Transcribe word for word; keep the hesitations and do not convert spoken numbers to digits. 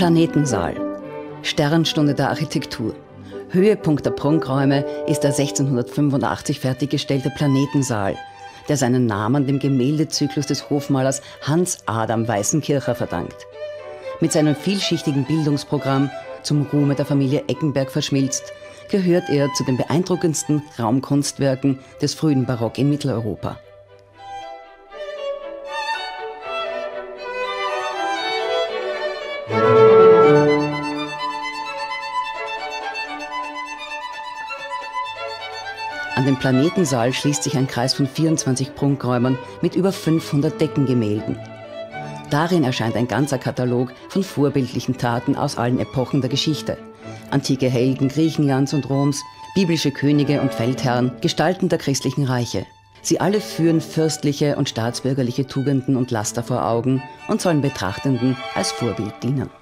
Planetensaal. Sternstunde der Architektur. Höhepunkt der Prunkräume ist der sechzehnhundertfünfundachtzig fertiggestellte Planetensaal, der seinen Namen dem Gemäldezyklus des Hofmalers Hans Adam Weißenkircher verdankt. Mit seinem vielschichtigen Bildungsprogramm, zum Ruhme der Familie Eggenberg verschmilzt, gehört er zu den beeindruckendsten Raumkunstwerken des frühen Barock in Mitteleuropa. An den Planetensaal schließt sich ein Kreis von vierundzwanzig Prunkräumen mit über fünfhundert Deckengemälden. Darin erscheint ein ganzer Katalog von vorbildlichen Taten aus allen Epochen der Geschichte. Antike Helden Griechenlands und Roms, biblische Könige und Feldherren, Gestalten der christlichen Reiche. Sie alle führen fürstliche und staatsbürgerliche Tugenden und Laster vor Augen und sollen Betrachtenden als Vorbild dienen.